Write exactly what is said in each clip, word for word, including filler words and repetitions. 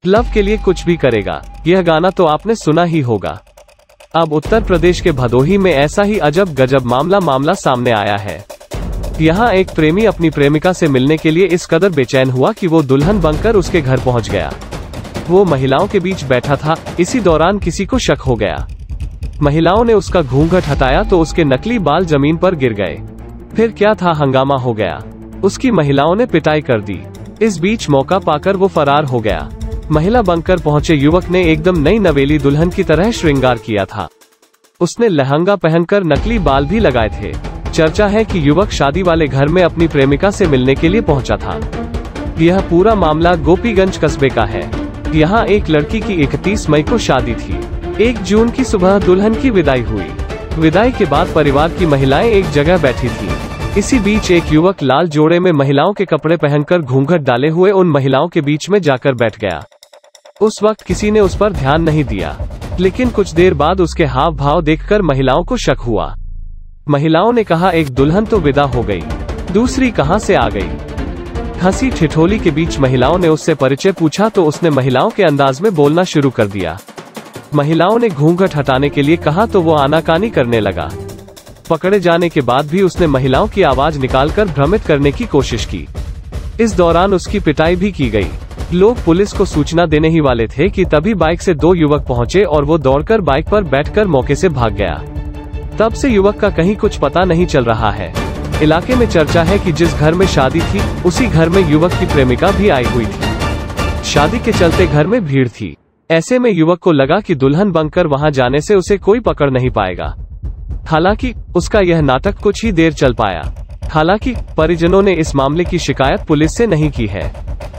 Love के लिए कुछ भी करेगा, यह गाना तो आपने सुना ही होगा। अब उत्तर प्रदेश के भदोही में ऐसा ही अजब गजब मामला मामला सामने आया है। यहाँ एक प्रेमी अपनी प्रेमिका से मिलने के लिए इस कदर बेचैन हुआ कि वो दुल्हन बनकर उसके घर पहुंच गया। वो महिलाओं के बीच बैठा था। इसी दौरान किसी को शक हो गया। महिलाओं ने उसका घूंघट हटाया तो उसके नकली बाल जमीन पर गिर गए। फिर क्या था, हंगामा हो गया। उसकी महिलाओं ने पिटाई कर दी। इस बीच मौका पाकर वो फरार हो गया। महिला बनकर पहुंचे युवक ने एकदम नई नवेली दुल्हन की तरह श्रृंगार किया था। उसने लहंगा पहनकर नकली बाल भी लगाए थे। चर्चा है कि युवक शादी वाले घर में अपनी प्रेमिका से मिलने के लिए पहुंचा था। यह पूरा मामला गोपीगंज कस्बे का है। यहाँ एक लड़की की इकतीस मई को शादी थी। एक जून की सुबह दुल्हन की विदाई हुई। विदाई के बाद परिवार की महिलाएं एक जगह बैठी थी। इसी बीच एक युवक लाल जोड़े में महिलाओं के कपड़े पहनकर घूंघट डाले हुए उन महिलाओं के बीच में जाकर बैठ गया। उस वक्त किसी ने उस पर ध्यान नहीं दिया, लेकिन कुछ देर बाद उसके हाव भाव देखकर महिलाओं को शक हुआ। महिलाओं ने कहा, एक दुल्हन तो विदा हो गई, दूसरी कहां से आ गई। हंसी ठिठोली के बीच महिलाओं ने उससे परिचय पूछा तो उसने महिलाओं के अंदाज में बोलना शुरू कर दिया। महिलाओं ने घूंघट हटाने के लिए कहा तो वो आनाकानी करने लगा। पकड़े जाने के बाद भी उसने महिलाओं की आवाज निकालकर भ्रमित करने की कोशिश की। इस दौरान उसकी पिटाई भी की गई। लोग पुलिस को सूचना देने ही वाले थे कि तभी बाइक से दो युवक पहुंचे और वो दौड़कर बाइक पर बैठकर मौके से भाग गया। तब से युवक का कहीं कुछ पता नहीं चल रहा है। इलाके में चर्चा है कि जिस घर में शादी थी उसी घर में युवक की प्रेमिका भी आई हुई थी। शादी के चलते घर में भीड़ थी। ऐसे में युवक को लगा कि दुल्हन बनकर वहां जाने से उसे कोई पकड़ नहीं पाएगा। हालांकि उसका यह नाटक कुछ ही देर चल पाया। हालांकि परिजनों ने इस मामले की शिकायत पुलिस से नहीं की है।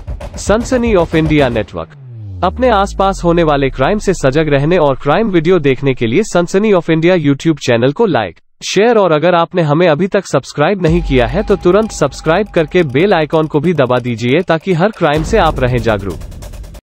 सनसनी ऑफ इंडिया नेटवर्क। अपने आसपास होने वाले क्राइम से सजग रहने और क्राइम वीडियो देखने के लिए Sansani of India YouTube channel को लाइक, शेयर और अगर आपने हमें अभी तक सब्सक्राइब नहीं किया है तो तुरंत सब्सक्राइब करके बेल आइकॉन को भी दबा दीजिए ताकि हर क्राइम से आप रहें जागरूक।